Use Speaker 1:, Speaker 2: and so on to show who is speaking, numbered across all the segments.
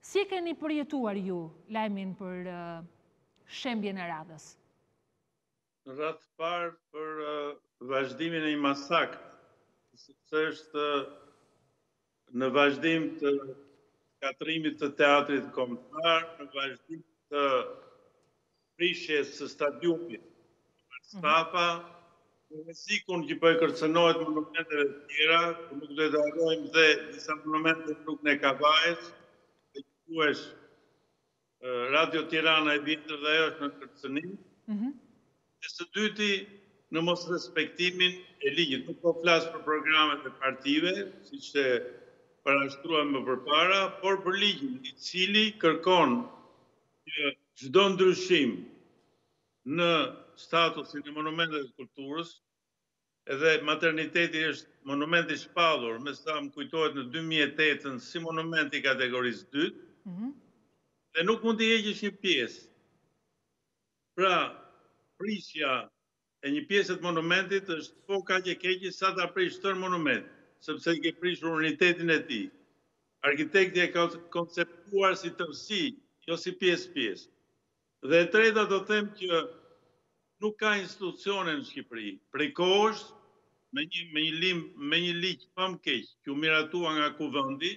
Speaker 1: Si e keni përjetuar ju lajmin për shembjen e radhës?
Speaker 2: Në radhë të parë për vazhdimin e një masakri, sepse është në vazhdim të shkatrimit të teatrit kombëtar, në vazhdim të prishjes së stadiumit Stapa, në rrezikun që po e kërcënohet monumenteve të tjera, ku nuk do të harrojmë dhe disa monumente në rrugën e Kavajës, dhe quhesh Radio Tirana e vjetër dhe ajo është në kërcënim. E së dyti, në mos respektimin e ligjit. Nuk po flas për programet e partive, siç e parashtruam më përpara, por për ligjin i cili kërkon që çdo ndryshim në statusin e monumenteve të kulturës, edhe materniteti është monument i shpallur, me sa më kujtohet në 2008 si monument i kategorisë 2, dhe nuk mund të heqësh një pjesë. Pra, prishja e një pjesë të monumentit është po kaq e keqe sa ta prish tërë monument, sepse i ke prishur unitetin e tij. Arkitekti e ka konceptuar si tërësi, jo si pjesë-pjesë. Dhe e treta do them që nuk ka institucione në Shqipëri. Prej kohësh, me një ligj pamkeq që u miratua nga Kuvendi,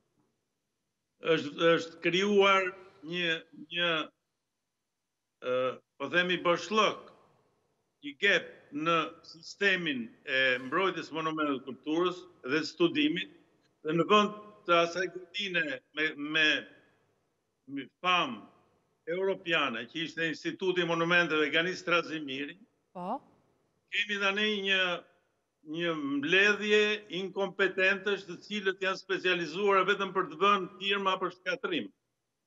Speaker 2: është krijuar një po themi boshllok, një gap në sistemin e mbrojtjes monumenteve të kulturës dhe studimit, dhe në vend të asaj godine me famë europiane, që ishte Instituti i Monumenteve Ganis Strazimiri, kemi tani një mbledhje inkompetentësh të cilët janë specializuar vetëm për të vënë firma për shkatrim.